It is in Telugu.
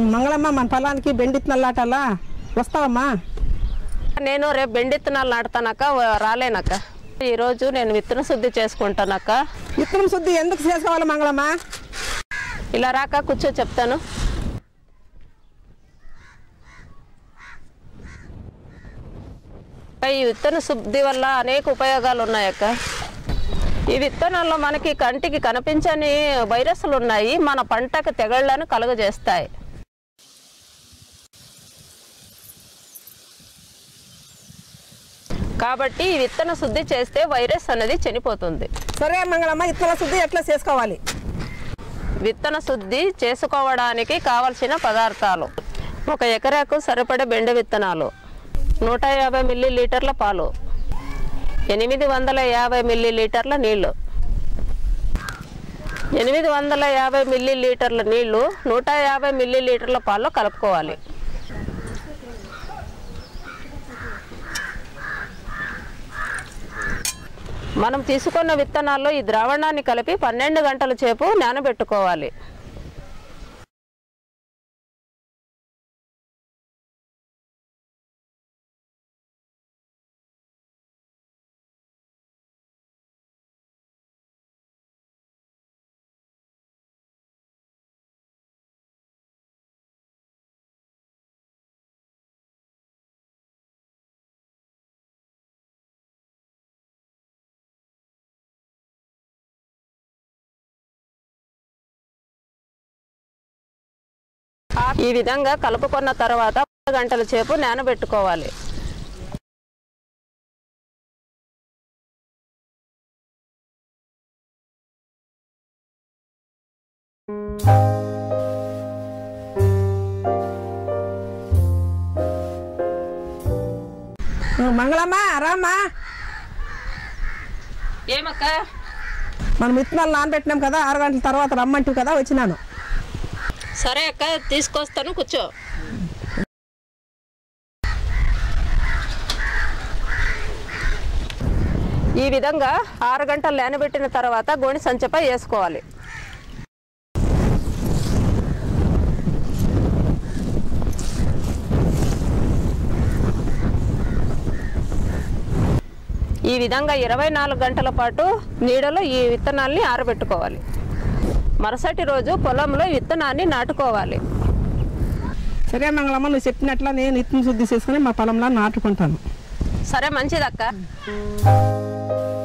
మంగళమ్మ మన పొలానికి బెండిత్తనాలు నాటాలా, వస్తావమ్మా? నేను రేపు బెండిత్తనాలు నాటుతానక్క, రాలేనక్క. ఈరోజు నేను విత్తన శుద్ధి చేసుకుంటానక్క. విత్తనం శుద్ధి ఎందుకు చేసుకోవాలి మంగళమ్మ? ఇలా రాక కూర్చో చెప్తాను. ఈ విత్తన శుద్ధి వల్ల అనేక ఉపయోగాలు ఉన్నాయక్క. ఈ విత్తనాల్లో మనకి కంటికి కనిపించని వైరస్లు ఉన్నాయి, మన పంటకు తెగుళ్లను కలుగజేస్తాయి. కాబట్టి ఈ విత్తన శుద్ధి చేస్తే వైరస్ అనేది చనిపోతుంది. సరే మంగళమ్మ, విత్తన శుద్ధి ఎట్లా చేసుకోవాలి? విత్తన శుద్ధి చేసుకోవడానికి కావలసిన పదార్థాలు: 1 ఎకరాకు సరిపడే బెండ విత్తనాలు, 150 మిల్లీలీటర్ల పాలు, 850 మిల్లీలీటర్ల నీళ్లు. 850 మిల్లీలీటర్ల నీళ్లు 150 మిల్లీలీటర్ల పాలు కలుపుకోవాలి. మనం తీసుకున్న విత్తనాల్లో ఈ ద్రావణాన్ని కలిపి 12 గంటల సేపు నానబెట్టుకోవాలి. ఈ విధంగా కలుపుకున్న తర్వాత 10 గంటల సేపు నానబెట్టుకోవాలి. మంగళమ్మ రామ్మా. ఏమక్క? మనం విత్తనాలు నానబెట్టినాం కదా, 6 గంటల తర్వాత రమ్మంటావు కదా, వచ్చినాను. సరే అక్క, తీసుకొస్తాను, కూర్చో. ఈ విధంగా 6 గంటలు నానబెట్టిన తర్వాత గోని సంచిపై వేసుకోవాలి. ఈ విధంగా 24 గంటల పాటు నీడలో ఈ విత్తనాల్ని ఆరబెట్టుకోవాలి. మరుసటి రోజు పొలంలో విత్తనాన్ని నాటుకోవాలి. సరే మంగళమ్మ, నువ్వు చెప్పినట్లా నేను విత్తన శుద్ధి చేసుకుని మా పొలంలో నాటుకుంటాను. సరే, మంచిదక్క.